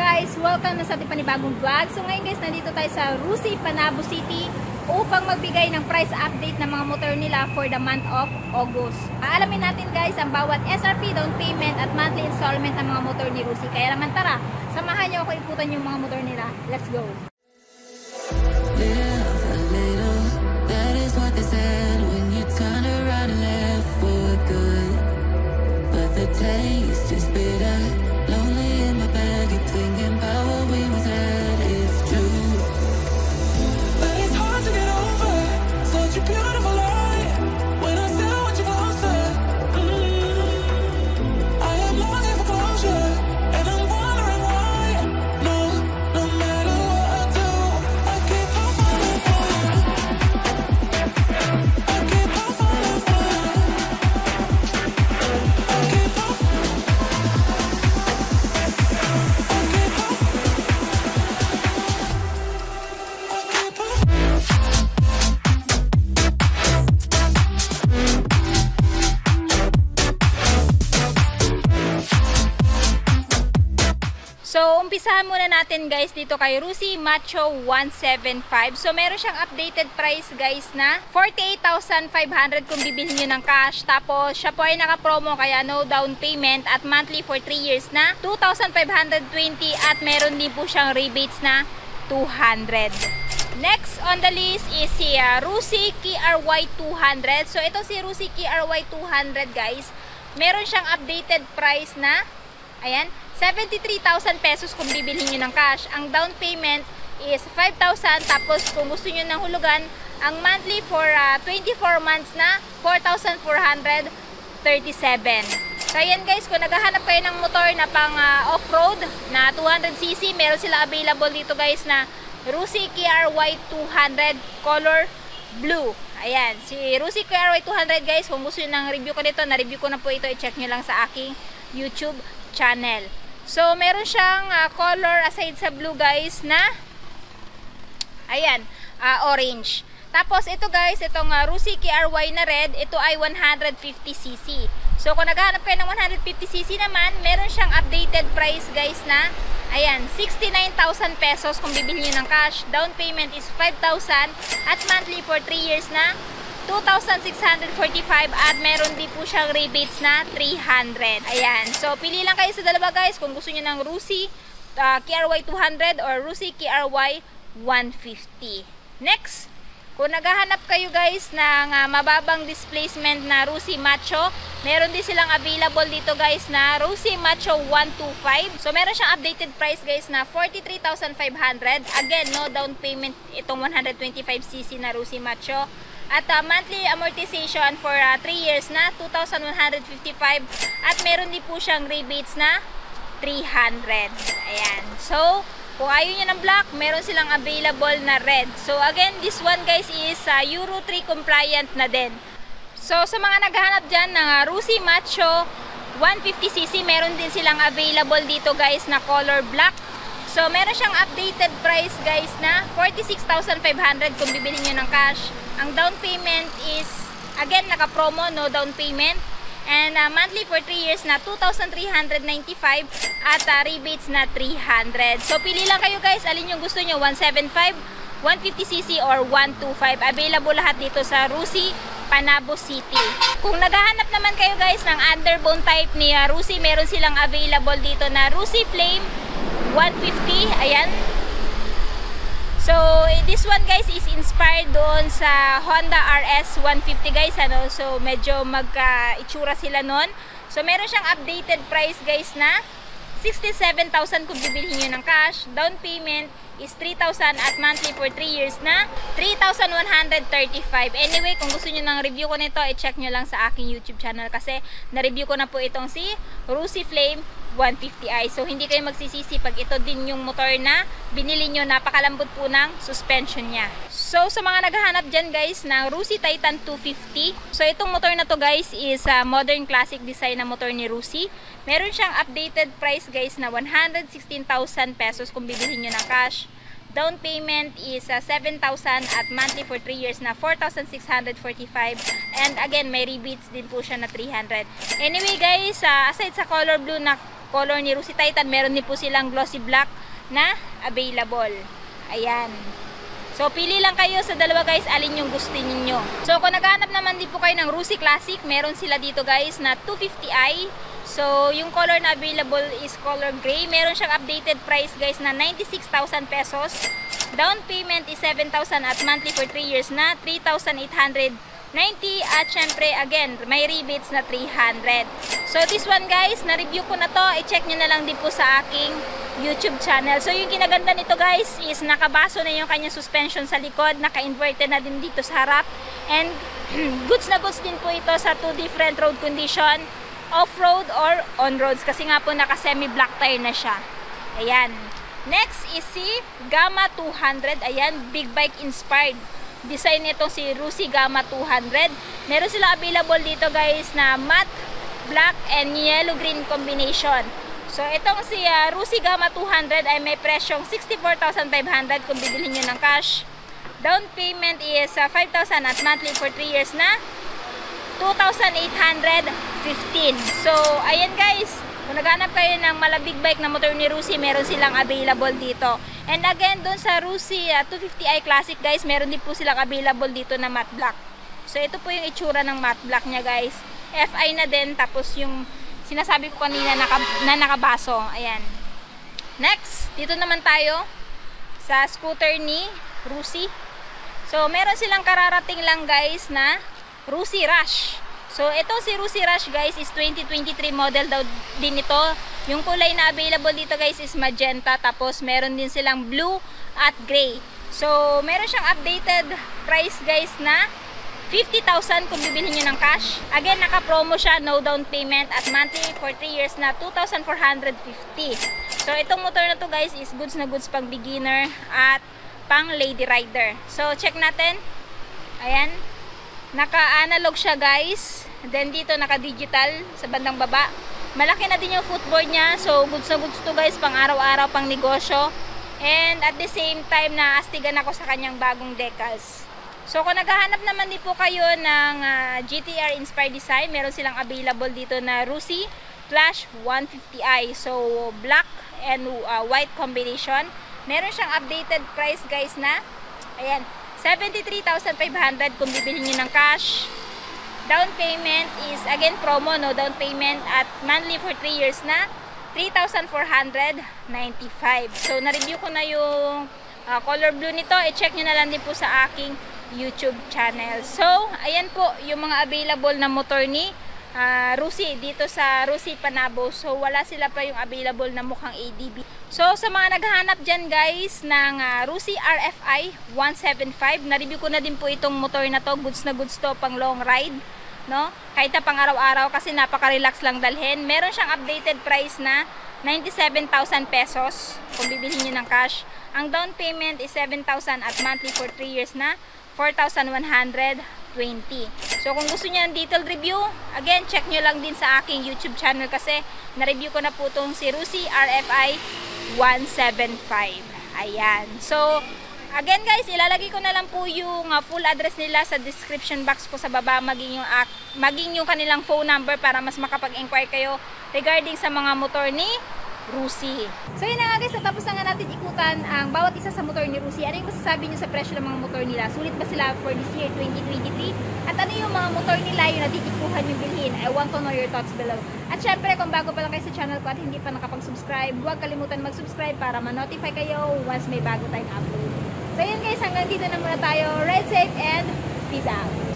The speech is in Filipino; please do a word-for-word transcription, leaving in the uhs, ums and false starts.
guys! Welcome na sa ating panibagong vlog. So ngayon guys, nandito tayo sa Rusi, Panabo City upang magbigay ng price update ng mga motor nila for the month of August. Aalamin natin guys ang bawat S R P, down payment at monthly installment ng mga motor ni Rusi. Kaya naman tara, samahan niyo ako ikutan yung mga motor nila. Let's go! Taste is bitter, lonely in my bag, keep thinking about what we was at. It's true, but it's hard to get over such a beautiful lie. When I still want you closer, mm, I am longing for closure, and I'm wondering why. No, no matter what I do, I keep on falling for you. I keep on falling for you. I keep on. So, umpisahan muna natin guys dito kay Rusi Macho one seventy-five. So, meron siyang updated price guys na forty-eight thousand five hundred kung bibilhin nyo ng cash. Tapos, siya po ay naka-promo kaya no down payment at monthly for three years na two thousand five hundred twenty at meron din po siyang rebates na two hundred. Next on the list is si uh, Rusi K R Y two hundred. So, ito si Rusi K R Y two hundred guys. Meron siyang updated price na, ayan, seventy-three thousand pesos kung bibilhin nyo ng cash. Ang down payment is five thousand. Tapos kung gusto nyo ng hulugan, ang monthly for uh, twenty-four months na four thousand four hundred thirty-seven. So ayan guys, kung naghahanap kayo ng motor na pang uh, off-road na two hundred c c, meron sila available dito guys na Rusi K R Y two hundred color blue. Ayan, si Rusi K R Y two hundred guys, kung gusto nyo ng review ko nito, na-review ko na po ito, i-check nyo lang sa aking YouTube channel. So, meron siyang uh, color aside sa blue guys na ayan, uh, orange. Tapos, ito guys, itong uh, Rusi K R Y na red, ito ay one hundred fifty c c. So, kung naghahanap kayo ng one hundred fifty c c naman, meron siyang updated price guys na ayan, sixty-nine thousand pesos kung bibili nyo ng cash. Down payment is five thousand at monthly for three years na two thousand six hundred forty-five at meron din po siyang rebates na three hundred. Ayan. So, pili lang kayo sa dalawa guys kung gusto niyo ng Rusi uh, K R Y two hundred or Rusi K R Y one fifty. Next, kung naghahanap kayo guys ng uh, mababang displacement na Rusi Macho, meron din silang available dito guys na Rusi Macho one twenty-five. So, meron siyang updated price guys na forty-three thousand five hundred. Again, no down payment itong one hundred twenty-five c c na Rusi Macho. At uh, monthly amortization for uh, three years na two thousand one hundred fifty-five at meron din po siyang rebates na three hundred. Ayan. So, kung ayaw nyo ng black, meron silang available na red. So, again, this one guys is uh, Euro three compliant na din. So, sa mga naghahanap dyan ng uh, Rusi Macho one fifty c c, meron din silang available dito guys na color black. So, meron siyang updated price guys na forty-six thousand five hundred kung bibili nyo ng cash. Ang down payment is, again, naka-promo, no down payment. And uh, monthly for three years na two thousand three hundred ninety-five at uh, rebates na three hundred. So, pili lang kayo guys, alin yung gusto nyo, one seventy-five, one fifty c c or one twenty-five. Available lahat dito sa Rusi, Panabo City. Kung naghahanap naman kayo guys ng underbone type ni uh, Rusi, meron silang available dito na Rusi Flame one fifty. Ayan. So, this one guys is inspired doon sa Honda R S one fifty guys, ano? So, medyo magka-itsura sila nun. So, meron siyang updated price guys na sixty-seven thousand kung bibilhin nyo ng cash. Down payment is three thousand at monthly for three years na three thousand one hundred thirty-five. Anyway, kung gusto nyo ng review ko nito, i-check nyo lang sa aking YouTube channel kasi na-review ko na po itong si Rusi Flame one fifty i. So, hindi kayo magsisisi pag ito din yung motor na binili nyo. Napakalambot po ng suspension niya. So, sa mga naghahanap dyan guys ng Rusi Titan two fifty. So, itong motor na to guys is a uh, modern classic design na motor ni Rusi. Meron siyang updated price guys na one hundred sixteen thousand pesos kung bibilhin nyo ng cash. Down payment is uh, seven thousand at monthly for three years na four thousand six hundred forty-five. And again, may rebates din po siya na three hundred. Anyway guys, uh, aside sa color blue na color ni Rusi Titan. Meron din po silang glossy black na available. Ayan. So, pili lang kayo sa dalawa guys, alin yung gusto niyo. So, kung naghahanap naman din po kayo ng Rusi Classic, meron sila dito guys na two fifty i. So, yung color na available is color gray. Meron siyang updated price guys na ninety-six thousand pesos. Down payment is seven thousand at monthly for three years na three thousand eight hundred ninety. At syempre, again, may rebates na three hundred. So, this one guys, na-review ko na to. I-check nyo na lang din po sa aking YouTube channel. So, yung kinaganda nito guys is nakabaso na yung kanyang suspension sa likod. Naka-inverted na din dito sa harap. And goods na goods din po ito sa two different road condition. Off-road or on-roads. Kasi nga po naka-semi-black tire na siya. Ayan. Next is si Gamma two hundred. Ayan, big bike inspired. Design nito si Rusi Gamma two hundred. Meron sila available dito guys na matte, black, and yellow-green combination. So, itong si uh, Rusi Gamma two hundred ay may presyong sixty-four thousand five hundred kung bibilhin nyo ng cash. Down payment is uh, five thousand at monthly for three years na two thousand eight hundred fifteen. So, ayan guys. Kung naghanap kayo ng malabig bike na motor ni Rusi, meron silang available dito. And again, doon sa Rusi uh, two fifty i Classic guys, meron din po silang available dito na matte black. So, ito po yung itsura ng matte black niya guys. F I na din, tapos yung sinasabi ko kanina naka, na nakabaso. Ayan. Next, dito naman tayo sa scooter ni Rusi. So, meron silang kararating lang guys na Rusi Rush. So, ito si Rusi Rush guys is twenty twenty-three model daw din ito. Yung kulay na available dito guys is magenta. Tapos, meron din silang blue at gray. So, meron siyang updated price guys na fifty thousand kung bibilhin nyo ng cash. Again, naka-promo siya, no down payment at monthly for three years na two thousand four hundred fifty. So, itong motor na to guys is goods na goods pang beginner at pang lady rider. So, check natin. Ayan. Naka-analog siya guys. Then, dito naka-digital sa bandang baba. Malaki na din yung footboard niya. So, goods na goods to guys, pang araw-araw, pang negosyo. And at the same time, naastigan ako sa kanyang bagong decals. So, kung naghahanap naman din po kayo ng uh, G T R inspired design, meron silang available dito na Rusi Flash one fifty i. So, black and uh, white combination. Meron siyang updated price guys na, ayan, seventy-three thousand five hundred kung bibilhin nyo ng cash. Down payment is, again, promo, no down payment at monthly for three years na three thousand four hundred ninety-five. So, na-review ko na yung uh, color blue nito. I-check nyo na lang din po sa aking YouTube channel. So, ayan po yung mga available na motor ni uh, Rusi dito sa Rusi Panabo. So, wala sila pa yung available na mukhang A D B. So, sa mga naghahanap dyan guys ng uh, Rusi R F I one seventy-five, na-review ko na din po itong motor na to. Goods na goods to pang long ride, no? Kahit na pang araw-araw kasi napaka-relax lang dalhin. Meron siyang updated price na ninety-seven thousand pesos kung bibilhin nyo ng cash. Ang down payment is seven thousand at monthly for three years na four thousand one hundred twenty. So, kung gusto niyo ng detailed review, again, check nyo lang din sa aking YouTube channel kasi na-review ko na po itong si Rusi R F I one seventy-five. Ayan. So, again guys, ilalagay ko na lang po yung uh, full address nila sa description box ko sa baba, maging yung, uh, maging yung kanilang phone number para mas makapag-inquire kayo regarding sa mga motor ni Rusi. So yun na nga guys, natapos na nga natin ikutan ang bawat isa sa motor ni Rusi. Ano yung masasabi nyo sa presyo ng mga motor nila? Sulit ba sila for this year twenty twenty-three? At ano yung mga motor nila yung natitikuhan yung bilhin? I want to know your thoughts below. At syempre, kung bago pa lang kayo sa channel ko at hindi pa nakapag-subscribe, huwag kalimutan mag-subscribe para ma-notify kayo once may bago tayong upload. So yun guys, hanggang dito na muna tayo. Ride safe and peace out!